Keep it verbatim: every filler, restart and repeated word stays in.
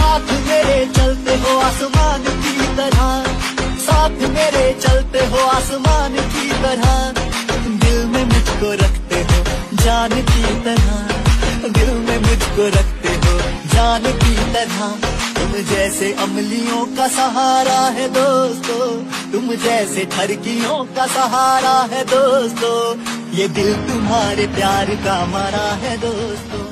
साथ मेरे चलते हो आसमान की तरह, साथ मेरे चलते हो आसमान की तरह। दिल में मुझको रखते हो जान की तरह, दिल में मुझको रखते हो जान की तरह। तुम जैसे अमलियों का सहारा है दोस्तों, तुम जैसे ठरकियों का सहारा है दोस्तों। ये दिल तुम्हारे प्यार का मरा है दोस्तों।